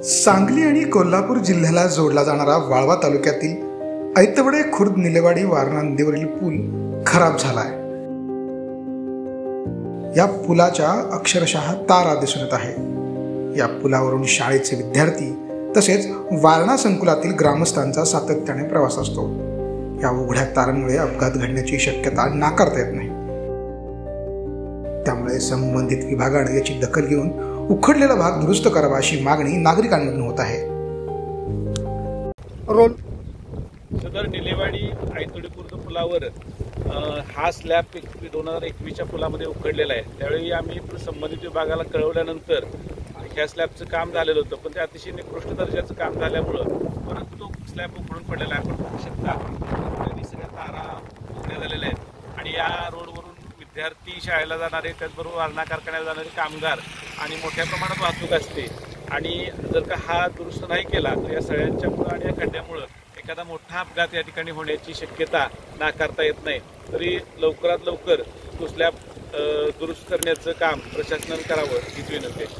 सांगली आणि कोल्हापूर जिल्ह्याला जोडला जाणारा वाळवा तालुक्यातील ऐतवडे खुर्द निलेवाडी वारणा नदीवरील पूल खराब झालाय। या पुलाच्या अक्षरशः तारा दिसून येत आहे। या पुलावरून शाळेचे विद्यार्थी तसेच वारणा संकुलातील ग्रामस्थांचा सातत्याने प्रवास असतो। या उघड्या तारांमुळे अपघात घडण्याची शक्यता नाकारता येत नाही। त्यामुळे संबंधित विभागाने याची दखल घेऊन उखडलेला भाग दुरुस्त करावा अशी मागणी नागरिकांमधून होत आहे। सदर निलेवाडी ऐतवडे खुर्द पुलावर हा स्लॅब 2021च्या पुलामध्ये उखडलेला आहे। त्यावेळी आम्ही संबंधित विभागाला कळवल्यानंतर ह्या स्लॅबचं काम झालेलं होतं, पण ते अतिशय निकृष्ट दर्जाचं काम झाल्यामुळं परत तो स्लॅब उखडून पडलेला आहे। आपण बघू शकता सगळ्या तारा उखड्या झालेल्या आहेत आणि या रोडवरून विद्यार्थी शाळेला जाणारे, त्याचबरोबर वारणा कारखान्याला जाणारे कामगार आणि मोठ्या प्रमाणात वाहतूक असते। आणि जर का हा दुरुस्त नाही केला तर या सगळ्यांच्यामुळं आणि या खड्ड्यामुळं एखादा मोठा अपघात या ठिकाणी होण्याची शक्यता नाकारता येत नाही। तरी लवकरात लवकर तो स्लॅब दुरुस्त करण्याचं काम प्रशासनाने करावं हीच विनंती आहे।